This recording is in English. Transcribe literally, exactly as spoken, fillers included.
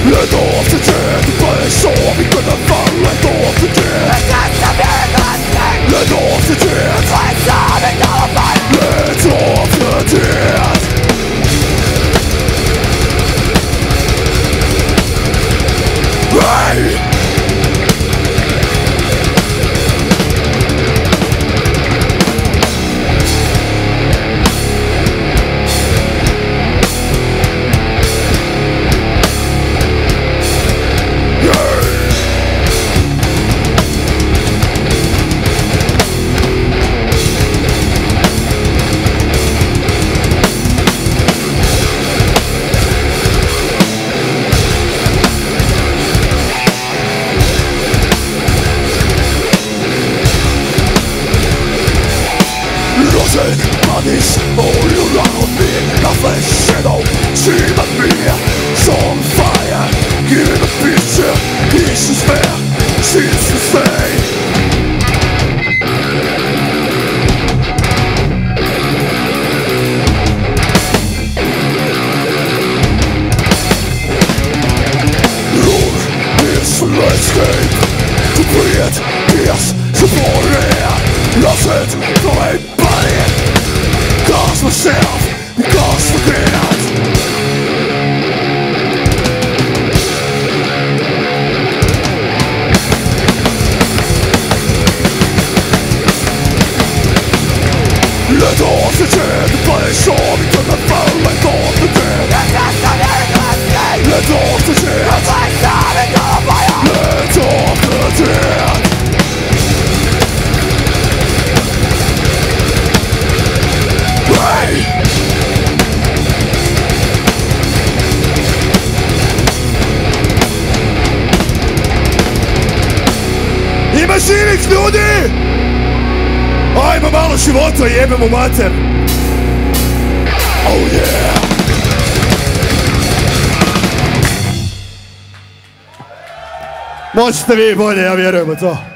Let off the dead, but it's all because of fun. Let off the dead. It's just a miracle thing. Let off the dead. It's all because of fun. Let off the dead. Hey! Panis all around me, nothing shadow, see but me. So on fire, give it a picture, this is fair, seems to stay. Lord, this landscape, to create this support. Lost it from a body. Cause myself, because forget. Let off the dead, the body saw me to the phone. Let off the dead. Let off the dead. Let off the dead. Ima širih ljudi! Ajmo malo života, jebemo mater! Oh yeah! Možete vi bolje, ja vjerujem u to.